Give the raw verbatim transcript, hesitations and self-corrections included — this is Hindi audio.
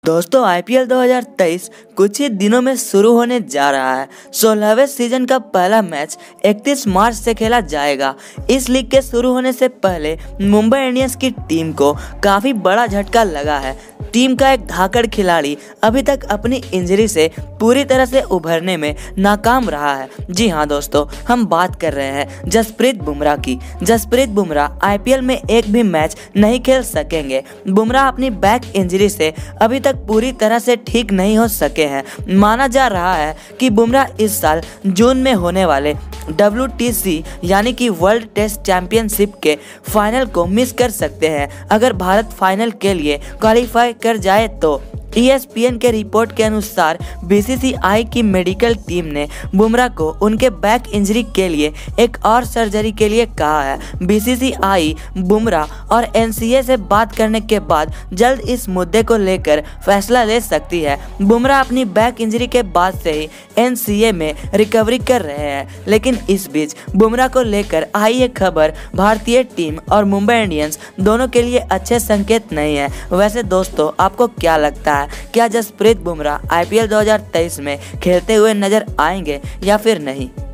दोस्तों आईपीएल दो हज़ार तेईस कुछ ही दिनों में शुरू होने जा रहा है। सोलहवें सीजन का पहला मैच इकतीस मार्च से खेला जाएगा। इस लीग के शुरू होने से पहले मुंबई इंडियंस की टीम को काफ़ी बड़ा झटका लगा है। टीम का एक धाकड़ खिलाड़ी अभी तक अपनी इंजरी से पूरी तरह से उभरने में नाकाम रहा है। जी हाँ दोस्तों, हम बात कर रहे हैं जसप्रीत बुमराह की। जसप्रीत बुमराह आईपीएल में एक भी मैच नहीं खेल सकेंगे। बुमराह अपनी बैक इंजरी से अभी तक पूरी तरह से ठीक नहीं हो सके हैं। माना जा रहा है कि बुमराह इस साल जून में होने वाले डब्ल्यू टी सी यानी कि वर्ल्ड टेस्ट चैंपियनशिप के फाइनल को मिस कर सकते हैं। अगर भारत फाइनल के लिए क्वालिफाई कर जाए तो ई एस पी एन के रिपोर्ट के अनुसार बी सी सी आई की मेडिकल टीम ने बुमराह को उनके बैक इंजरी के लिए एक और सर्जरी के लिए कहा है। बी सी सी आई बुमराह और एन सी ए से बात करने के बाद जल्द इस मुद्दे को लेकर फैसला ले सकती है। बुमराह अपनी बैक इंजरी के बाद से ही एन सी ए में रिकवरी कर रहे हैं, लेकिन इस बीच बुमराह को लेकर आई ये खबर भारतीय टीम और मुंबई इंडियंस दोनों के लिए अच्छे संकेत नहीं है। वैसे दोस्तों, आपको क्या लगता है, क्या जसप्रीत बुमराह आईपीएल दो हज़ार तेईस में खेलते हुए नजर आएंगे या फिर नहीं?